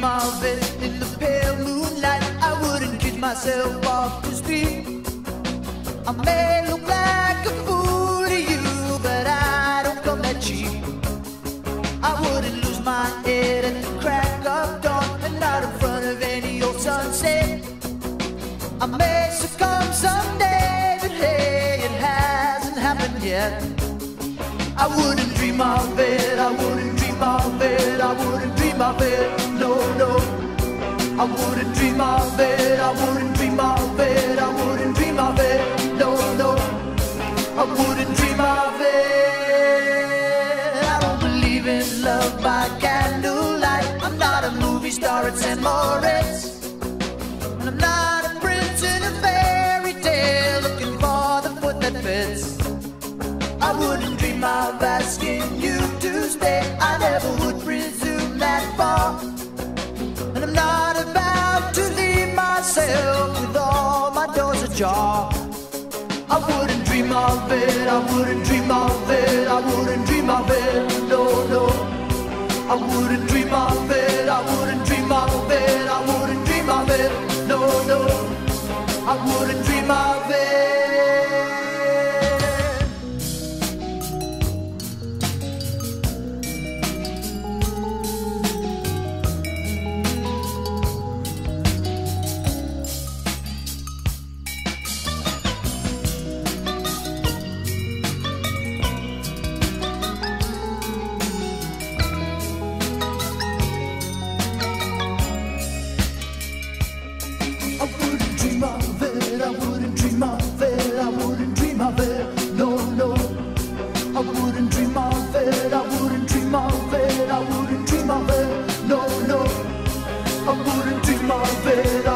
of it in the pale moonlight. I wouldn't kid myself off the street. I may look like a fool to you, but I don't come that cheap. I wouldn't lose my head at the crack of dawn, and not in front of any old sunset. I may succumb someday, but hey, it hasn't happened yet. I wouldn't dream of it, I wouldn't dream of it, I wouldn't dream of it, no, no. I wouldn't dream of it, I wouldn't dream of it, I wouldn't dream of it, no, no. I wouldn't dream of it. I don't believe in love by candlelight. I'm not a movie star at St. Moritz, and I'm not a prince in a fairy tale looking for the foot that fits. I wouldn't dream of asking you to stay. I never would presume that far, and I'm not about to leave myself with all my doors ajar. I wouldn't dream of it, I wouldn't dream of it, I wouldn't dream of it, no, no. I wouldn't dream of it, I wouldn't dream of it, I wouldn't dream of it, no, no. I wouldn't dream of it. I wouldn't dream of it, I wouldn't dream of it, no, no. I wouldn't dream of it, I wouldn't dream of it, I wouldn't dream of it, no, no. I wouldn't dream of it.